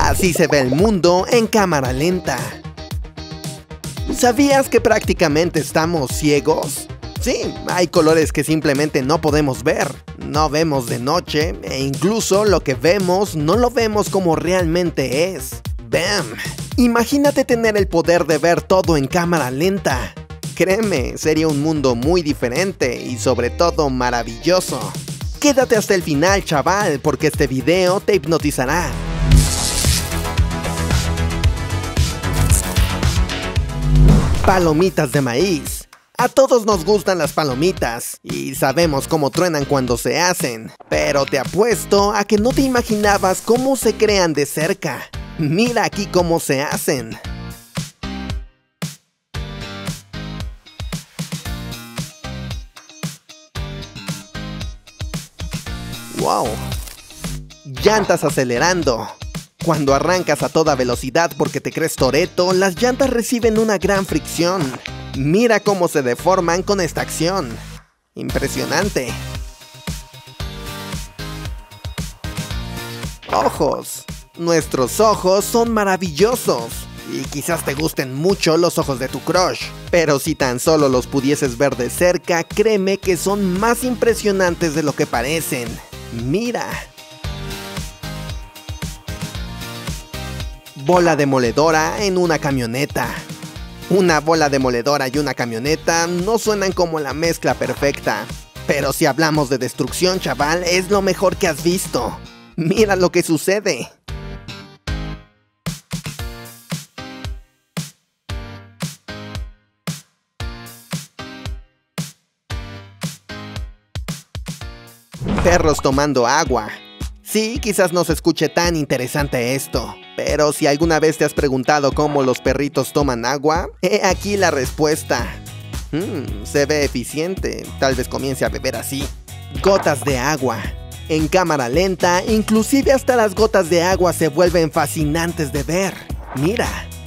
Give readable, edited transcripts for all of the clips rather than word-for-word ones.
Así se ve el mundo en cámara lenta. ¿Sabías que prácticamente estamos ciegos? Sí, hay colores que simplemente no podemos ver. No vemos de noche e incluso lo que vemos no lo vemos como realmente es. ¡Bam! Imagínate tener el poder de ver todo en cámara lenta. Créeme, sería un mundo muy diferente y sobre todo maravilloso. Quédate hasta el final, chaval, porque este video te hipnotizará. Palomitas de maíz. A todos nos gustan las palomitas y sabemos cómo truenan cuando se hacen, pero te apuesto a que no te imaginabas cómo se crean de cerca. Mira aquí cómo se hacen. ¡Wow! Llantas acelerando. Cuando arrancas a toda velocidad porque te crees Toretto, las llantas reciben una gran fricción. Mira cómo se deforman con esta acción. Impresionante. Ojos. Nuestros ojos son maravillosos. Y quizás te gusten mucho los ojos de tu crush. Pero si tan solo los pudieses ver de cerca, créeme que son más impresionantes de lo que parecen. Mira. Bola demoledora en una camioneta. Una bola demoledora y una camioneta no suenan como la mezcla perfecta. Pero si hablamos de destrucción, chaval, es lo mejor que has visto. Mira lo que sucede. Perros tomando agua. Sí, quizás no se escuche tan interesante esto, pero si alguna vez te has preguntado cómo los perritos toman agua, he aquí la respuesta. Se ve eficiente, tal vez comience a beber así. Gotas de agua. En cámara lenta, inclusive hasta las gotas de agua se vuelven fascinantes de ver. Mira.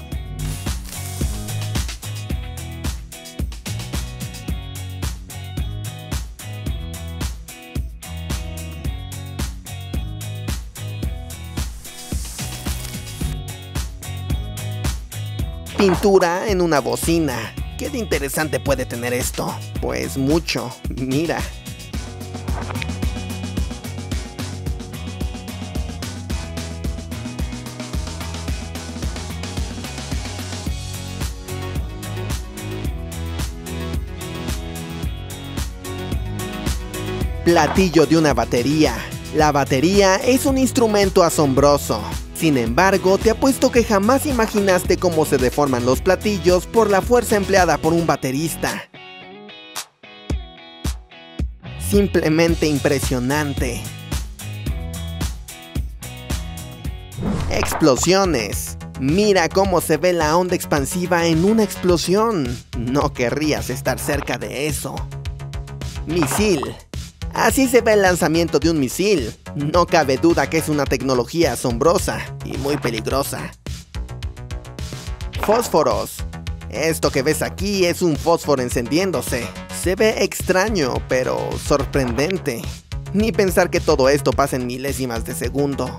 Pintura en una bocina. ¿Qué de interesante puede tener esto? Pues mucho. Mira. Platillo de una batería. La batería es un instrumento asombroso. Sin embargo, te apuesto que jamás imaginaste cómo se deforman los platillos por la fuerza empleada por un baterista. Simplemente impresionante. Explosiones. Mira cómo se ve la onda expansiva en una explosión. No querrías estar cerca de eso. Misil. Así se ve el lanzamiento de un misil. No cabe duda que es una tecnología asombrosa y muy peligrosa. Fósforos. Esto que ves aquí es un fósforo encendiéndose. Se ve extraño, pero sorprendente. Ni pensar que todo esto pasa en milésimas de segundo.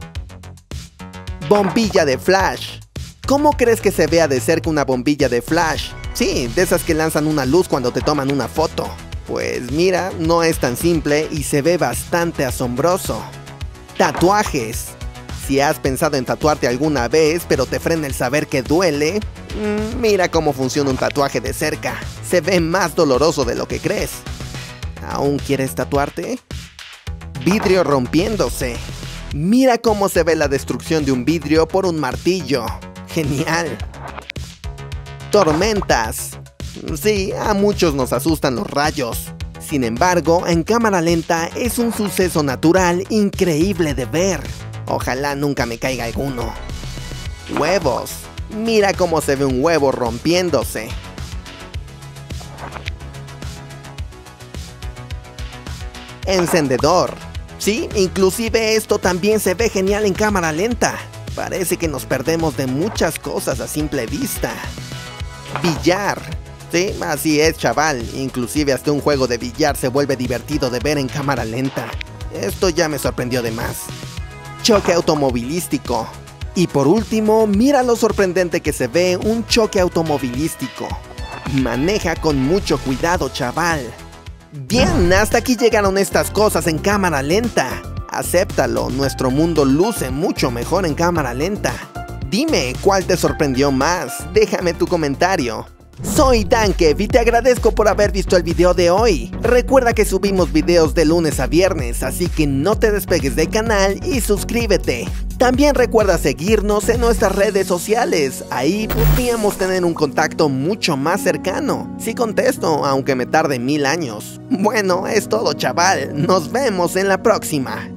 Bombilla de flash. ¿Cómo crees que se vea de cerca una bombilla de flash? Sí, de esas que lanzan una luz cuando te toman una foto. Pues mira, no es tan simple y se ve bastante asombroso. Tatuajes. Si has pensado en tatuarte alguna vez, pero te frena el saber que duele, mira cómo funciona un tatuaje de cerca. Se ve más doloroso de lo que crees. ¿Aún quieres tatuarte? Vidrio rompiéndose. Mira cómo se ve la destrucción de un vidrio por un martillo. Genial. Tormentas. Sí, a muchos nos asustan los rayos. Sin embargo, en cámara lenta es un suceso natural increíble de ver. Ojalá nunca me caiga alguno. Huevos. Mira cómo se ve un huevo rompiéndose. Encendedor. Sí, inclusive esto también se ve genial en cámara lenta. Parece que nos perdemos de muchas cosas a simple vista. Billar. Sí, así es, chaval. Inclusive hasta un juego de billar se vuelve divertido de ver en cámara lenta. Esto ya me sorprendió de más. Choque automovilístico. Y por último, mira lo sorprendente que se ve un choque automovilístico. Maneja con mucho cuidado, chaval. Bien, hasta aquí llegaron estas cosas en cámara lenta. Acéptalo, nuestro mundo luce mucho mejor en cámara lenta. Dime, ¿cuál te sorprendió más? Déjame tu comentario. Soy Dankev y te agradezco por haber visto el video de hoy. Recuerda que subimos videos de lunes a viernes, así que no te despegues del canal y suscríbete. También recuerda seguirnos en nuestras redes sociales, ahí podríamos tener un contacto mucho más cercano. Sí contesto, aunque me tarde 1000 años. Bueno, es todo, chaval, nos vemos en la próxima.